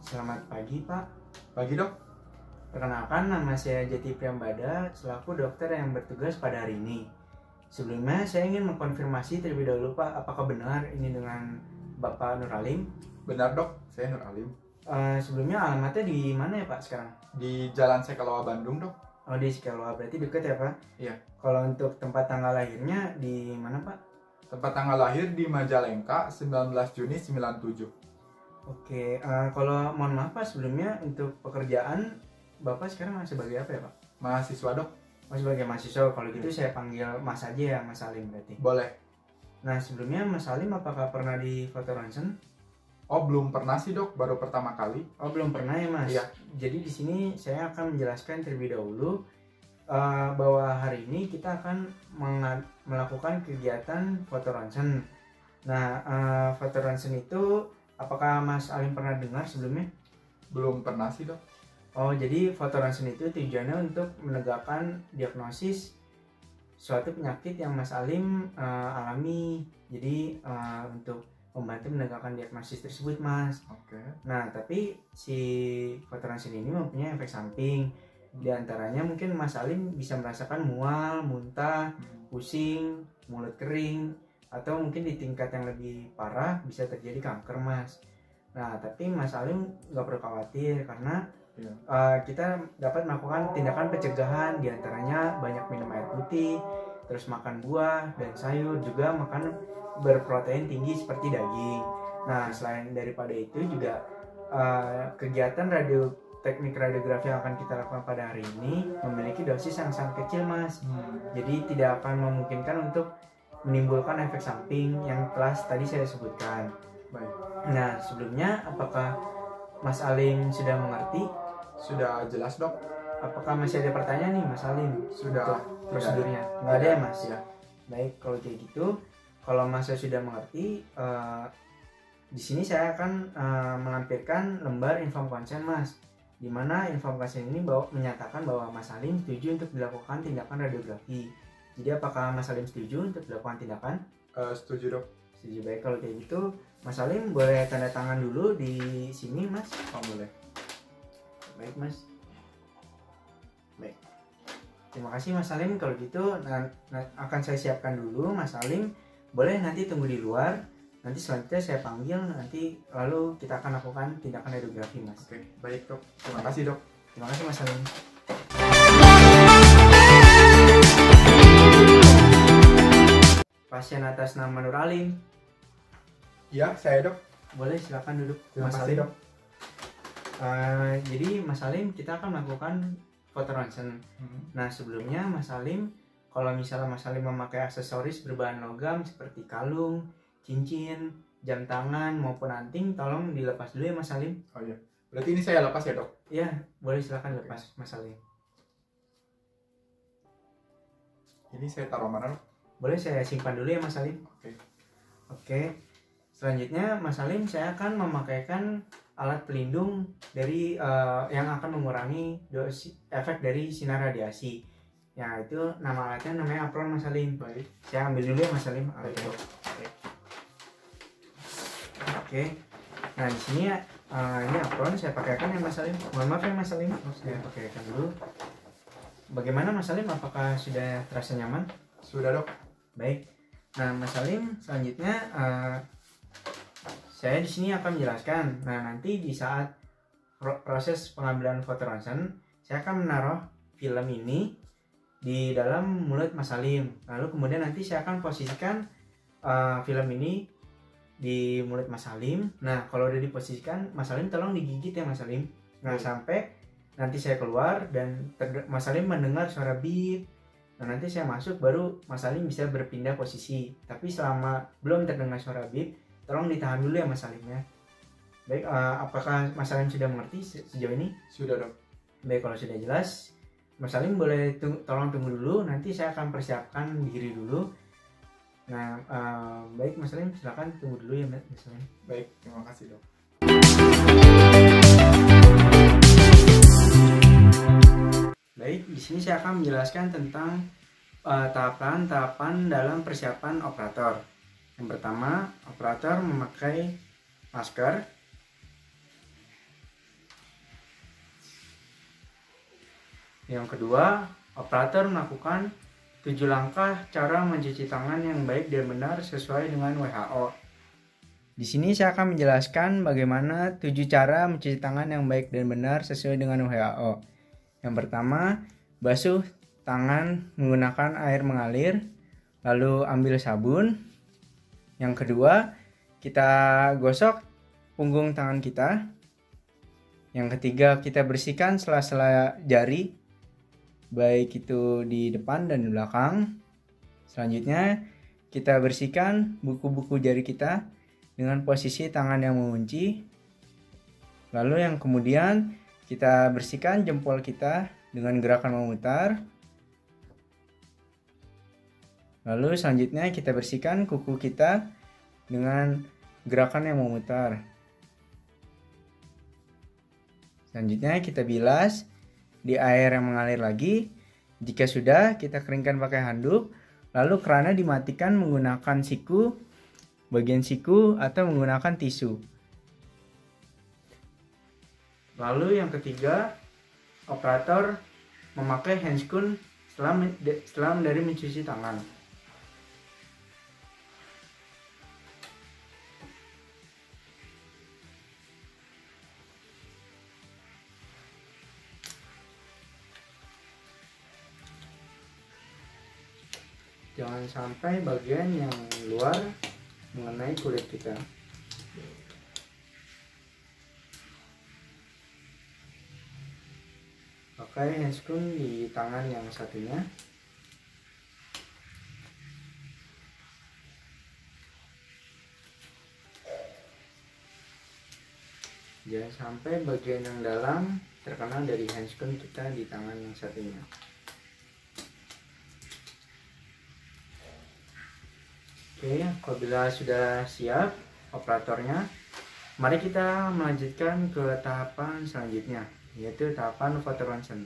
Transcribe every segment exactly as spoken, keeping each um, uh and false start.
Selamat pagi, Pak. Pagi, Dok. Perkenalkan, nama saya Jati Priambada, selaku dokter yang bertugas pada hari ini. Sebelumnya, saya ingin mengkonfirmasi terlebih dahulu, Pak, apakah benar ini dengan Bapak Nur Alim? Benar, Dok. Saya Nur Alim. Uh, sebelumnya alamatnya di mana ya, Pak, sekarang? Di Jalan Sekaloa, Bandung, Dok. Oh, di Sekaloa, berarti dekat ya, Pak? Iya. Kalau untuk tempat tanggal lahirnya di mana, Pak? Tempat tanggal lahir di Majalengka, sembilan belas Juni sembilan puluh tujuh. Oke, uh, kalau mohon maaf, Pak, sebelumnya untuk pekerjaan Bapak sekarang masih sebagai apa ya, Pak? Mahasiswa, Dok. Oh, sebagai mahasiswa. Kalau gitu saya panggil Mas aja ya, Mas Alim berarti. Boleh. Nah, sebelumnya Mas Alim apakah pernah di foto ronsen? Oh, belum pernah sih, Dok. Baru pertama kali. Oh, belum pernah ya, Mas? Iya. Jadi di sini saya akan menjelaskan terlebih dahulu uh, bahwa hari ini kita akan melakukan kegiatan foto ronsen. Nah, uh, foto ronsen itu apakah Mas Alim pernah dengar sebelumnya? Belum pernah sih, Dok. Oh, jadi foto ronsen itu tujuannya untuk menegakkan diagnosis suatu penyakit yang Mas Alim uh, alami. Jadi uh, untuk membantu menegakkan diagnosis tersebut, Mas. Oke. Nah, tapi si foto ronsen ini mempunyai efek samping. Di antaranya mungkin Mas Alim bisa merasakan mual, muntah, pusing, mulut kering, atau mungkin di tingkat yang lebih parah bisa terjadi kanker, Mas. Nah, tapi Mas Alim nggak perlu khawatir karena Iya. uh, kita dapat melakukan tindakan pencegahan, di antaranya banyak minum air putih, terus makan buah dan sayur, juga makan berprotein tinggi seperti daging. Nah, selain daripada itu juga uh, kegiatan radio teknik radiografi yang akan kita lakukan pada hari ini memiliki dosis yang sangat kecil, Mas. Hmm. Jadi tidak akan memungkinkan untuk menimbulkan efek samping yang telah tadi saya sebutkan. Baik. Nah, sebelumnya apakah Mas Alim sudah mengerti? Sudah jelas, Dok. Apakah masih ada pertanyaan nih, Mas Alim? Sudah. Untuk prosedurnya? Nggak ada ya, Mas? Ya. Baik, kalau kayak gitu, kalau Mas sudah mengerti, uh, di sini saya akan uh, melampirkan lembar inform konsen, Mas. Di mana inform konsen ini bawa, menyatakan bahwa Mas Alim setuju untuk dilakukan tindakan radiografi. Jadi apakah Mas Alim setuju untuk dilakukan tindakan? Uh, setuju, Dok. Setuju. Baik, kalau kayak gitu, Mas Alim boleh tanda tangan dulu di sini, Mas. Oh, boleh. Baik, Mas. Baik. Terima kasih, Mas Alim. Kalau gitu nah, nah, akan saya siapkan dulu, Mas Alim. Boleh nanti tunggu di luar. Nanti selanjutnya saya panggil, nanti lalu kita akan lakukan tindakan radiografi, Mas. Oke, baik, Dok. Terima kasih, Dok. Terima kasih, Mas Alim. Pasien atas nama Nur Alim. Iya, saya, Dok. Boleh, silakan duduk, Terima Mas kasih, Alim. Dok. Uh, jadi Mas Alim, kita akan melakukan foto ronsen. Hmm. Nah, sebelumnya Mas Alim, kalau misalnya Mas Alim memakai aksesoris berbahan logam seperti kalung, cincin, jam tangan maupun anting, tolong dilepas dulu ya, Mas Alim. Oh iya. Berarti ini saya lepas ya, Dok? Iya, boleh, silakan lepas, Mas Alim. Ini saya taruh mana, Dok? Boleh saya simpan dulu ya, Mas Alim. Oke. Oke. Selanjutnya Mas Alim, saya akan memakaikan alat pelindung dari uh, yang akan mengurangi dosis efek dari sinar radiasi. Ya, itu nama alatnya namanya apron, Mas Alim. Baik. Saya ambil dulu ya, Mas Alim. Baik, Dok. Oke. Oke. Nah, di sini uh, ini apron saya pakaikan ya, Mas Alim. Mohon maaf ya, Mas Alim. Saya pakaikan dulu. Bagaimana, Mas Alim? Apakah sudah terasa nyaman? Sudah, Dok. Baik. Nah, Mas Alim, selanjutnya uh, saya di sini akan menjelaskan. Nah, nanti di saat proses pengambilan foto ronsen, saya akan menaruh film ini di dalam mulut Mas Alim. Lalu kemudian nanti saya akan posisikan uh, film ini di mulut Mas Alim. Nah, kalau udah diposisikan, Mas Alim tolong digigit ya, Mas Alim. Nah, hmm. sampai nanti saya keluar dan Mas Alim mendengar suara bip. Nah, nanti saya masuk, baru Mas Alim bisa berpindah posisi. Tapi selama belum terdengar suara bip, tolong ditahan dulu ya, Mas Alim ya. Baik, uh, apakah Mas Alim sudah mengerti se sejauh ini? Sudah, Dok. Baik, kalau sudah jelas, Mas Alim boleh tunggu, tolong tunggu dulu. Nanti saya akan persiapkan diri dulu. Nah, uh, baik Mas Alim, silakan tunggu dulu ya, Mas Alim. Baik, terima kasih, Dok. Baik, di sini saya akan menjelaskan tentang tahapan-tahapan uh, dalam persiapan operator. Yang pertama, operator memakai masker. Yang kedua, operator melakukan tujuh langkah cara mencuci tangan yang baik dan benar sesuai dengan W H O. Di sini saya akan menjelaskan bagaimana tujuh cara mencuci tangan yang baik dan benar sesuai dengan W H O. Yang pertama, basuh tangan menggunakan air mengalir, lalu ambil sabun. Yang kedua, kita gosok punggung tangan kita. Yang ketiga, kita bersihkan sela-sela jari, baik itu di depan dan di belakang. Selanjutnya, kita bersihkan buku-buku jari kita dengan posisi tangan yang mengunci. Lalu yang kemudian, kita bersihkan jempol kita dengan gerakan memutar. Lalu selanjutnya kita bersihkan kuku kita dengan gerakan yang memutar. Selanjutnya kita bilas di air yang mengalir lagi. Jika sudah, kita keringkan pakai handuk. Lalu kerannya dimatikan menggunakan siku, bagian siku atau menggunakan tisu. Lalu yang ketiga, operator memakai handscoon setelah, setelah dari mencuci tangan. Jangan sampai bagian yang luar mengenai kulit kita. Pakai handscoon di tangan yang satunya. Jangan sampai bagian yang dalam terkena dari handscoon kita di tangan yang satunya. Oke, apabila sudah siap operatornya, mari kita melanjutkan ke tahapan selanjutnya, yaitu tahapan foto ronsen.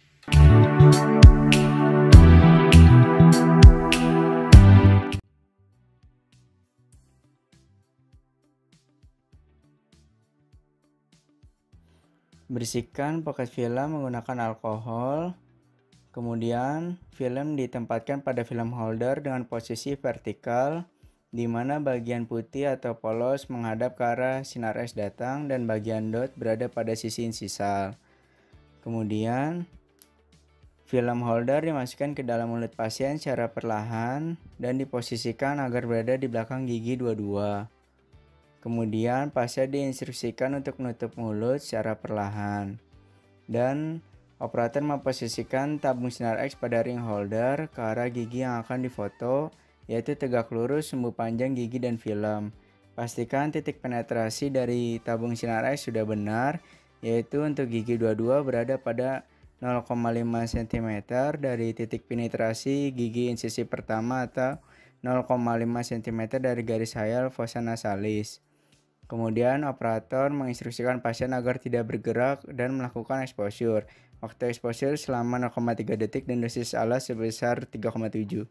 Bersihkan pocket film menggunakan alkohol. Kemudian film ditempatkan pada film holder dengan posisi vertikal, di mana bagian putih atau polos menghadap ke arah sinar X datang dan bagian dot berada pada sisi insisal. Kemudian film holder dimasukkan ke dalam mulut pasien secara perlahan dan diposisikan agar berada di belakang gigi dua-dua. Kemudian pasien diinstruksikan untuk menutup mulut secara perlahan. Dan operator memposisikan tabung sinar X pada ring holder ke arah gigi yang akan difoto, yaitu tegak lurus sumbu panjang gigi dan film. Pastikan titik penetrasi dari tabung sinar X sudah benar, yaitu untuk gigi dua-dua berada pada nol koma lima sentimeter dari titik penetrasi gigi insisi pertama atau nol koma lima sentimeter dari garis hayal fossa nasalis. Kemudian operator menginstruksikan pasien agar tidak bergerak dan melakukan exposure. Waktu exposure selama nol koma tiga detik dan dosis alas sebesar tiga koma tujuh.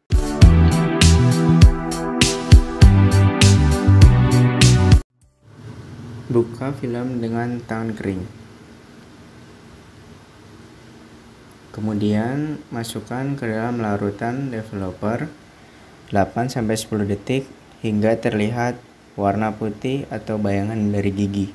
Buka film dengan tangan kering. Kemudian masukkan ke dalam larutan developer delapan sampai sepuluh detik hingga terlihat warna putih atau bayangan dari gigi.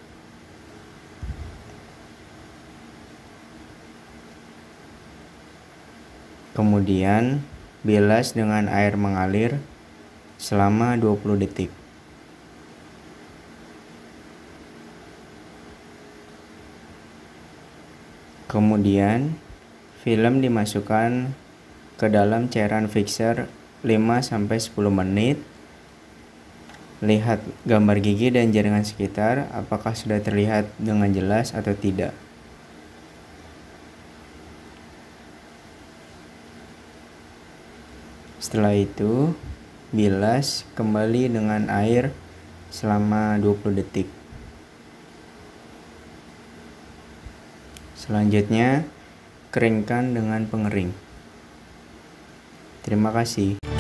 Kemudian bilas dengan air mengalir selama dua puluh detik. Kemudian film dimasukkan ke dalam cairan fixer lima sampai sepuluh menit. Lihat gambar gigi dan jaringan sekitar apakah sudah terlihat dengan jelas atau tidak. Setelah itu, bilas kembali dengan air selama dua puluh detik. Selanjutnya, keringkan dengan pengering. Terima kasih.